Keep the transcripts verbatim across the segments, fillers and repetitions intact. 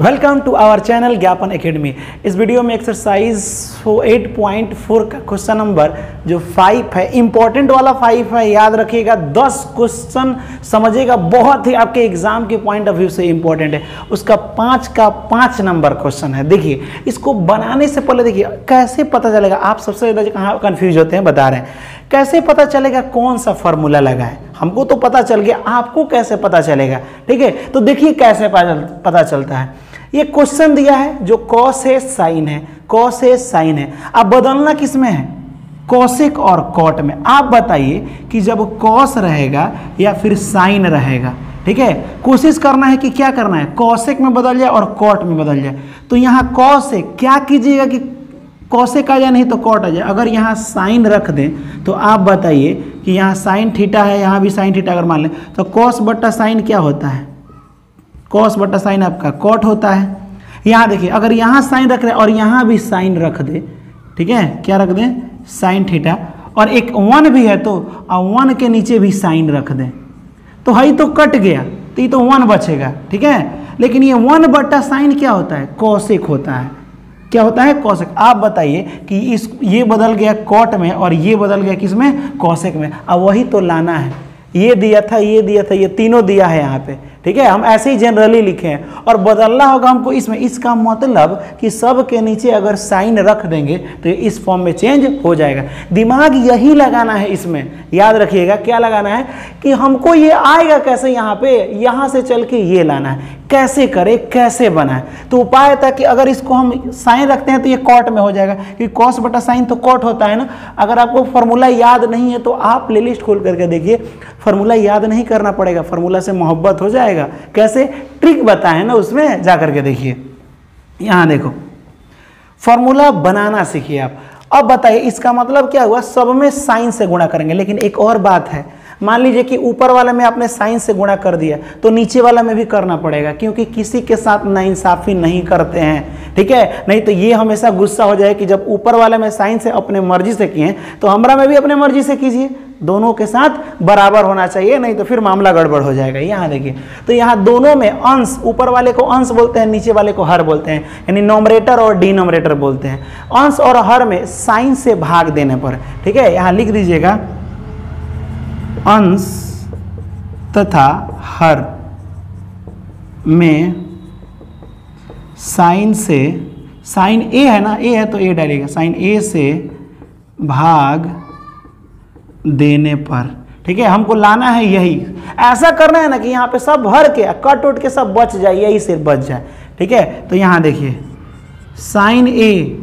Welcome to our channel Gyapan academy. इस video में exercise eight point four का question number जो फाइव है, इंपॉर्टेंट वाला फाइव है, याद रखिएगा। दस क्वेश्चन समझिएगा, बहुत ही आपके एग्जाम के पॉइंट ऑफ व्यू से इंपॉर्टेंट है। उसका पाँच का पाँच नंबर क्वेश्चन है। देखिए, इसको बनाने से पहले देखिए कैसे पता चलेगा। आप सबसे ज़्यादा कहाँ कन्फ्यूज होते हैं, बता रहे हैं कैसे पता चलेगा कौन सा फॉर्मूला लगा है। हमको तो पता चल गया, आपको कैसे पता चलेगा? ठीक है, तो देखिए कैसे पता चलता है। ये क्वेश्चन दिया है जो कॉस है साइन है, कॉस है साइन है। अब बदलना किस में है? कॉसेक और कॉट में। आप बताइए कि जब कॉस रहेगा या फिर साइन रहेगा। ठीक है, कोशिश करना है कि क्या करना है, कॉसेक में बदल जाए और कॉट में बदल जाए। तो यहाँ कॉस है, क्या कीजिएगा कि कॉसेक आ जाए, नहीं तो कॉट आ जाए। अगर यहाँ साइन रख दें तो आप बताइए कि यहाँ साइन थीटा है, यहाँ भी साइन थीटा अगर मान लें तो कॉस बट्टा साइन क्या होता है? कॉस बट्टा साइन आपका कॉट होता है। यहाँ देखिए, अगर यहाँ साइन रख रहे और यहाँ भी साइन रख दे, ठीक है, क्या रख दें? Sine theta. और एक वन भी है तो वन के नीचे भी साइन रख दें तो है तो कट गया, तो ये तो वन बचेगा। ठीक है, लेकिन ये वन बट्टा साइन क्या होता है? कॉसेक होता है। क्या होता है? कॉसेक। आप बताइए कि इस ये बदल गया कॉट में और ये बदल गया किस में? कॉसेक में। अब वही तो लाना है। ये दिया था, ये दिया था, ये तीनों दिया है यहाँ पे। ठीक है, हम ऐसे ही जनरली लिखे हैं और बदलना होगा हमको इसमें। इसका मतलब कि सब के नीचे अगर साइन रख देंगे तो ये इस फॉर्म में चेंज हो जाएगा। दिमाग यही लगाना है इसमें, याद रखिएगा। क्या लगाना है कि हमको ये आएगा कैसे, यहाँ पे यहाँ से चल के ये लाना है। कैसे करे, कैसे बनाए? तो उपाय था कि अगर इसको हम साइन रखते हैं तो ये कॉट में हो जाएगा, क्योंकि कॉस बटा साइन तो कॉट होता है ना। अगर आपको फॉर्मूला याद नहीं है तो आप प्लेलिस्ट खोल करके देखिए, फॉर्मूला याद नहीं करना पड़ेगा, फॉर्मूला से मोहब्बत हो जाएगा। कैसे? ट्रिक बताए ना, उसमें जा करके देखिए। यहां देखो, फॉर्मूला बनाना सीखिए आप। अब बताइए इसका मतलब क्या हुआ? सब में साइन से गुणा करेंगे। लेकिन एक और बात है, मान लीजिए कि ऊपर वाले में आपने साइन से गुणा कर दिया तो नीचे वाला में भी करना पड़ेगा, क्योंकि किसी के साथ नाइंसाफी नहीं करते हैं। ठीक है, नहीं तो ये हमेशा गुस्सा हो जाए कि जब ऊपर वाले में साइन से अपने मर्जी से किए तो हमरा में भी अपने मर्जी से कीजिए। दोनों के साथ बराबर होना चाहिए, नहीं तो फिर मामला गड़बड़ हो जाएगा। यहाँ देखिए, तो यहाँ दोनों में अंश, ऊपर वाले को अंश बोलते हैं, नीचे वाले को हर बोलते हैं, यानी नोमरेटर और डिनोमरेटर बोलते हैं। अंश और हर में साइन से भाग देने पर, ठीक है, यहाँ लिख दीजिएगा अंश तथा हर में साइन से, साइन ए है ना, ए है तो ए डालिएगा, साइन ए से भाग देने पर। ठीक है, हमको लाना है यही। ऐसा करना है ना कि यहाँ पे सब भर के कट उट के सब बच जाए, यही से बच जाए। ठीक है, तो यहाँ देखिए sine A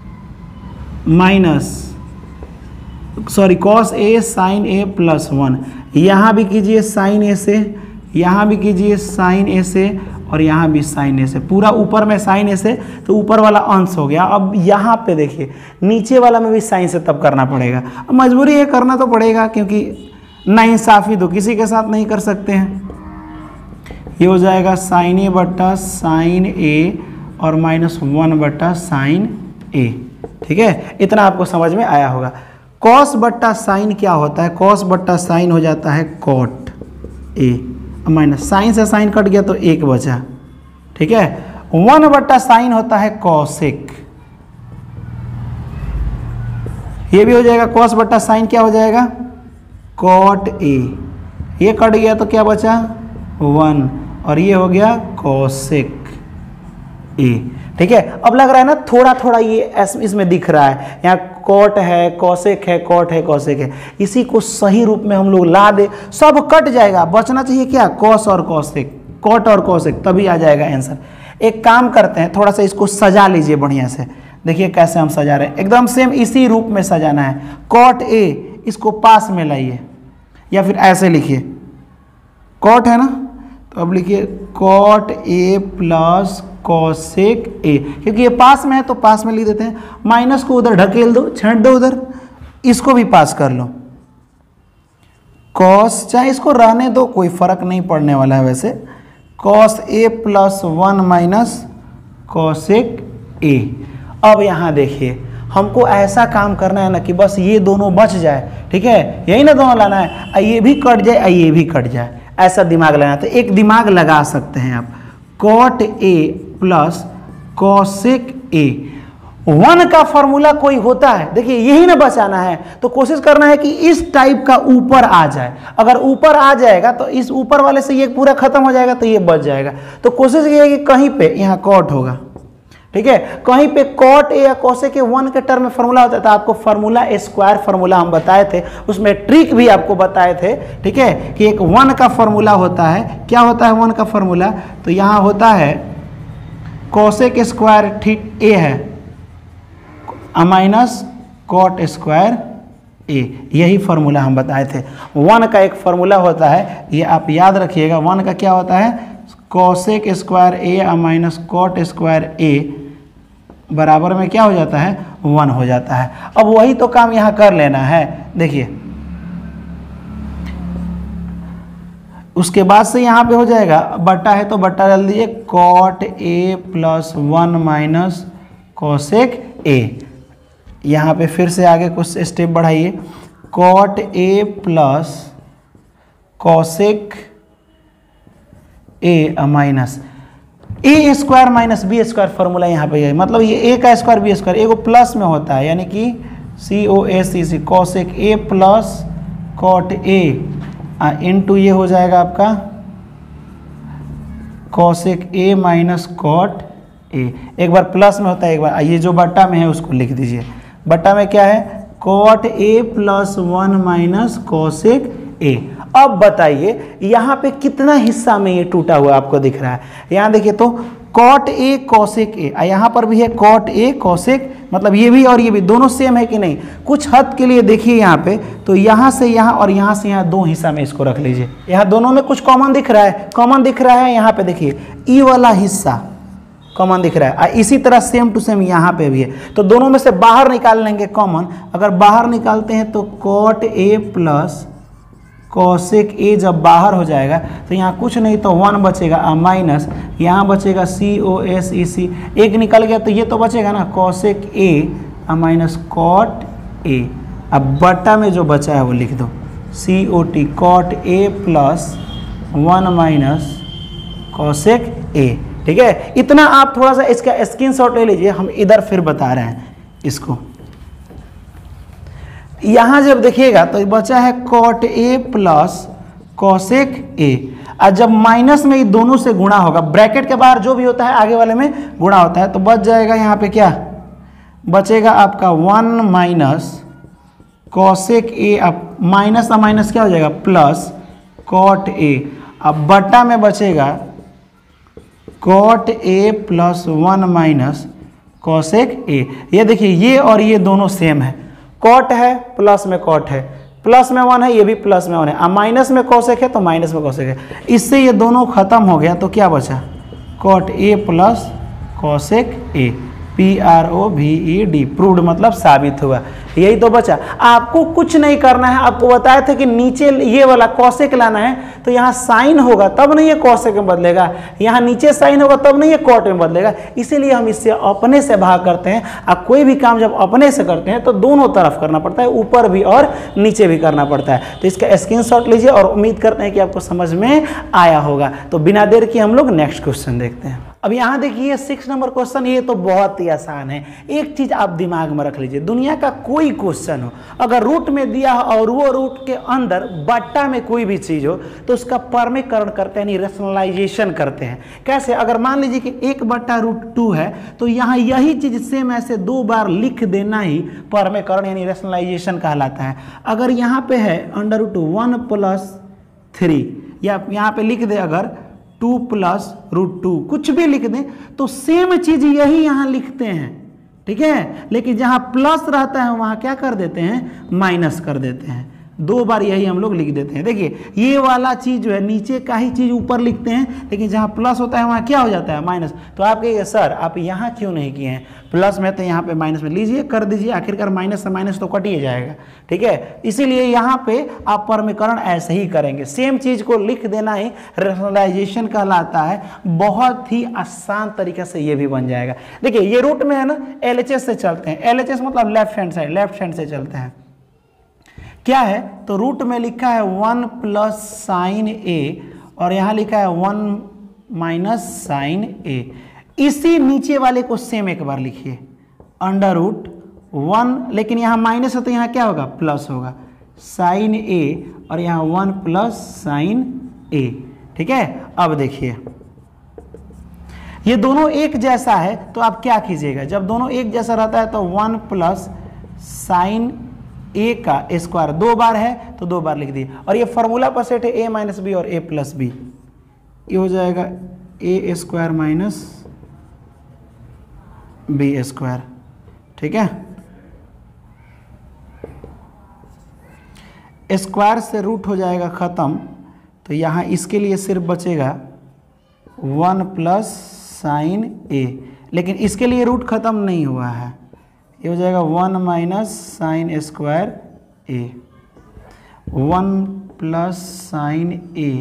minus sorry cos A sine A plus one. यहाँ भी कीजिए साइन ए से, यहाँ भी कीजिए साइन ए से, और यहाँ भी साइन ए से। पूरा ऊपर में साइन ए से तो ऊपर वाला अंश हो गया। अब यहाँ पे देखिए नीचे वाला में भी साइन से तब करना पड़ेगा। अब मजबूरी है, करना तो पड़ेगा, क्योंकि नाइंसाफी तो किसी के साथ नहीं कर सकते हैं। ये हो जाएगा साइन ए बट्टा साइन ए और माइनस वन बट्टा साइन ए। ठीक है, इतना आपको समझ में आया होगा। कॉस बट्टा साइन क्या होता है? कॉस बट्टा साइन हो जाता है कॉट ए, माइनस साइन से साइन कट गया तो एक बचा। ठीक है, वन बट्टा साइन होता है कॉसेक। ये भी हो जाएगा कॉस बट्टा साइन क्या हो जाएगा? Cot A. ये कट गया तो क्या बचा? वन, और ये हो गया कॉसेक ए। ठीक है, अब लग रहा है ना थोड़ा थोड़ा ये इसमें दिख रहा है, यहाँ कॉट है, कॉसेक है, कॉट है, कॉसेक है। इसी को सही रूप में हम लोग ला दे, सब कट जाएगा, बचना चाहिए क्या? कॉस और कॉसेक, कॉट और कॉसेक, तभी आ जाएगा आंसर। एक काम करते हैं, थोड़ा सा इसको सजा लीजिए बढ़िया से। देखिए कैसे हम सजा रहे हैं, एकदम सेम इसी रूप में सजाना है। कॉट ए, इसको पास में लाइए, या फिर ऐसे लिखिए, कॉट है ना, तो अब लिखिए cot A plus cosec A, क्योंकि ये पास में है तो पास में लिख देते हैं। माइनस को उधर ढकेल दो, छेड़ दो उधर, इसको भी पास कर लो। कॉस, चाहे इसको रहने दो, कोई फर्क नहीं पड़ने वाला है वैसे। Cos A plus one minus cosec A. अब यहाँ देखिए, हमको ऐसा काम करना है ना कि बस ये दोनों बच जाए। ठीक है, यही ना दोनों लाना है, ये भी कट जाए, ये भी कट जाए, ऐसा दिमाग लगाना। तो एक दिमाग लगा सकते हैं आप। Cot A plus cosec A. One का फॉर्मूला कोई होता है, देखिए यही ना बचाना है, तो कोशिश करना है कि इस टाइप का ऊपर आ जाए। अगर ऊपर आ जाएगा तो इस ऊपर वाले से ये पूरा खत्म हो जाएगा, तो ये बच जाएगा। तो कोशिश ये है कि कहीं पे यहाँ कॉट होगा, ठीक है, कहीं पे कॉट ए या कोसेक ए वन के टर्म में फॉर्मूला होता था। आपको फॉर्मूला स्क्वायर फॉर्मूला हम बताए थे, उसमें ट्रिक भी आपको बताए थे, ठीक है, कि एक वन का फॉर्मूला होता है। क्या होता है वन का फॉर्मूला? तो यहाँ होता है कोसेक स्क्वायर ठीक ए है माइनस कॉट स्क्वायर ए, यही फार्मूला हम बताए थे। वन का एक फार्मूला होता है, ये आप याद रखिएगा। वन का क्या होता है? Cosec square A minus cot square A बराबर में क्या हो जाता है? वन हो जाता है। अब वही तो काम यहाँ कर लेना है। देखिए उसके बाद से यहाँ पे हो जाएगा, बट्टा है तो बट्टा डाल दीजिए, cot A plus one minus cosec A. यहाँ पे फिर से आगे कुछ स्टेप बढ़ाइए, cot A plus cosec A minus A square minus B square formula यहाँ पे है। मतलब ये ए का स्क्वायर बी स्क्वायर एगो प्लस में होता है, यानी कि C O A C C cosec A plus cot A into ये हो जाएगा आपका cosec A minus cot A. एक बार प्लस में होता है, एक बार ये जो बट्टा में है उसको लिख दीजिए। बट्टा में क्या है? Cot A plus one minus cosec A. अब बताइए यहाँ पे कितना हिस्सा में ये टूटा हुआ आपको दिख रहा है? यहाँ देखिए तो कॉट ए कोसेक ए, यहाँ पर भी है कॉट ए कोसेक, मतलब ये भी और ये भी दोनों सेम है कि नहीं? कुछ हद के लिए देखिए यहाँ पे, तो यहाँ से यहाँ और यहाँ से यहाँ दो हिस्सा में इसको रख लीजिए। यहाँ दोनों में कुछ कॉमन दिख रहा है, कॉमन दिख रहा है यहाँ पे देखिए ई वाला हिस्सा कॉमन दिख रहा है। और इसी तरह सेम टू सेम यहाँ पे भी है, तो दोनों में से बाहर निकाल लेंगे कॉमन। अगर बाहर निकालते हैं तो cot A plus cosec A जब बाहर हो जाएगा तो यहाँ कुछ नहीं तो वन बचेगा माइनस, यहाँ बचेगा सी ओ एस ई सी, एक निकल गया तो ये तो बचेगा ना cosec A minus cot A. अब बट्टा में जो बचा है वो लिख दो, C O T cot A plus one minus cosec A. ठीक है, इतना आप थोड़ा सा इसका स्क्रीनशॉट ले लीजिए, हम इधर फिर बता रहे हैं इसको। यहां जब देखिएगा तो बचा है cot A plus cosec A, और जब माइनस में ये दोनों से गुणा होगा, ब्रैकेट के बाहर जो भी होता है आगे वाले में गुणा होता है, तो बच जाएगा यहाँ पे क्या बचेगा आपका वन माइनस कोसेक ए। अब माइनस का माइनस क्या हो जाएगा प्लस कॉट ए। अब बट्टा में बचेगा cot A plus one minus cosec A. ये देखिए ये और ये दोनों सेम है, कॉट है प्लस में कॉट है, प्लस में वन है, ये भी प्लस में वन है, अब माइनस में कोसेक है तो माइनस में कोसेक है। इससे ये दोनों खत्म हो गया तो क्या बचा cot A plus cosec A. P R O V E D, proved मतलब साबित हुआ, यही तो बचा। आपको कुछ नहीं करना है, आपको बताया था कि नीचे ये वाला कोसेक लाना है, तो यहाँ साइन होगा तब नहीं ये कोसेक में बदलेगा, यहाँ नीचे साइन होगा तब नहीं ये कॉट में बदलेगा। इसीलिए हम इससे अपने से भाग करते हैं। अब कोई भी काम जब अपने से करते हैं तो दोनों तरफ करना पड़ता है, ऊपर भी और नीचे भी करना पड़ता है। तो इसका स्क्रीनशॉट लीजिए और उम्मीद करते हैं कि आपको समझ में आया होगा। तो बिना देर के हम लोग नेक्स्ट क्वेश्चन देखते हैं। अब यहाँ देखिए सिक्स नंबर क्वेश्चन, ये तो बहुत ही आसान है। एक चीज आप दिमाग में रख लीजिए, दुनिया का कोई क्वेश्चन हो, अगर रूट में दिया हो और वो रूट के अंदर बट्टा में कोई भी चीज हो तो उसका परमीकरण करते हैं, यानी रेशनलाइजेशन करते हैं। कैसे? अगर मान लीजिए कि एक बट्टा रूट टू है तो यहाँ यही चीज सेम ऐसे दो बार लिख देना ही परमीकरण यानी रेशनलाइजेशन कहलाता है। अगर यहाँ पे है under root one plus three, या यहाँ पे लिख दे अगर टू प्लस रूट टू, कुछ भी लिख दें तो सेम चीज यही यहाँ लिखते हैं, ठीक है। लेकिन जहाँ प्लस रहता है वहाँ क्या कर देते हैं माइनस कर देते हैं, दो बार यही हम लोग लिख देते हैं। देखिए ये वाला चीज जो है नीचे का ही चीज ऊपर लिखते हैं, लेकिन जहाँ प्लस होता है वहाँ क्या हो जाता है माइनस। तो आप कहिए सर आप यहाँ क्यों नहीं किए हैं, प्लस में तो यहाँ पे माइनस में लीजिए कर दीजिए, आखिरकार माइनस से माइनस तो कट ही जाएगा, ठीक है। इसीलिए यहाँ पे आप परमीकरण ऐसे ही करेंगे, सेम चीज को लिख देना ही रेशनलाइजेशन कहलाता है। बहुत ही आसान तरीके से ये भी बन जाएगा। देखिए ये रूट में है ना, एल एच एस से चलते हैं, एल एच एस मतलब left hand side, left hand से चलते हैं। क्या है तो रूट में लिखा है वन प्लस साइन ए और यहाँ लिखा है वन माइनस साइन ए। इसी नीचे वाले को सेम एक बार लिखिए, अंडर रूट वन, लेकिन यहाँ माइनस है तो यहाँ क्या होगा, प्लस होगा, साइन ए, और यहाँ वन प्लस साइन ए। ठीक है, अब देखिए ये दोनों एक जैसा है तो आप क्या कीजिएगा, जब दोनों एक जैसा रहता है तो वन प्लस साइन ए का स्क्वायर दो बार है तो दो बार लिख दिए, और ये फॉर्मूला पर सेट है ए माइनस बी और ए प्लस बी, ये हो जाएगा A square minus B square. ठीक है, स्क्वायर से रूट हो जाएगा खत्म, तो यहाँ इसके लिए सिर्फ बचेगा वन प्लस साइन ए, लेकिन इसके लिए रूट खत्म नहीं हुआ है, ये हो जाएगा one minus sine square A, one plus sine A,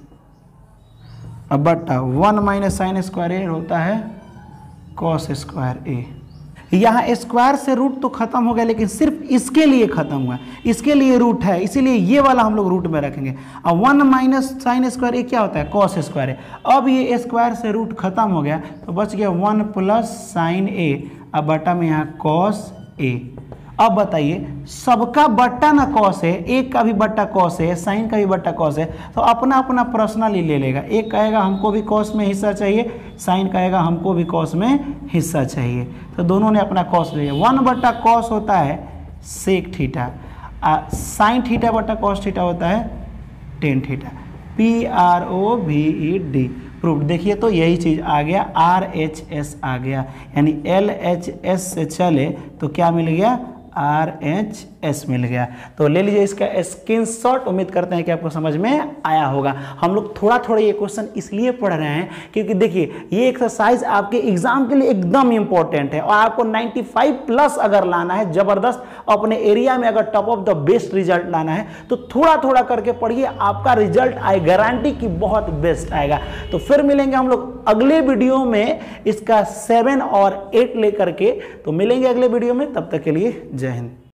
अब बटा one minus sine square A होता है कॉस स्क्वायर ए। यहाँ स्क्वायर से रूट तो खत्म हो गया, लेकिन सिर्फ इसके लिए खत्म हुआ, इसके लिए रूट है, इसीलिए ये वाला हम लोग रूट में रखेंगे। अब one minus sine square A क्या होता है, कॉस स्क्वायर ए। अब ये स्क्वायर से रूट खत्म हो गया तो बच गया वन प्लस साइन ए, अब बटा में यहाँ कॉस ए। अब बताइए, सबका बट्टा ना कॉस है, एक का भी बट्टा कॉस है, साइन का भी बट्टा कॉस है, तो अपना अपना पर्सनली ले लेगा। एक कहेगा हमको भी कॉस में हिस्सा चाहिए, साइन कहेगा हमको भी कॉस में हिस्सा चाहिए, तो दोनों ने अपना कॉस ले लिया। वन बट्टा कॉस होता है सेक थीटा, साइन थीटा बट्टा कॉस थीटा होता है tan theta. P R O V E D proof. देखिए तो यही चीज़ आ गया, आर एच एस आ गया, यानी एल एच एस से चले तो क्या मिल गया, आर एच एस मिल गया। तो ले लीजिए इसका स्क्रीनशॉट। उम्मीद करते हैं कि आपको समझ में आया होगा। हम लोग थोड़ा थोड़ा ये क्वेश्चन इसलिए पढ़ रहे हैं क्योंकि देखिए ये एक्सरसाइज आपके एग्जाम के लिए एकदम इंपॉर्टेंट है, और आपको पचानवे प्लस अगर लाना है, जबरदस्त अपने एरिया में अगर top of the best result लाना है तो थोड़ा थोड़ा करके पढ़िए, आपका रिजल्ट आए, गारंटी की बहुत बेस्ट आएगा। तो फिर मिलेंगे हम लोग अगले वीडियो में इसका सेवन और एट लेकर के, तो मिलेंगे अगले वीडियो में, तब तक के लिए जय हिंद।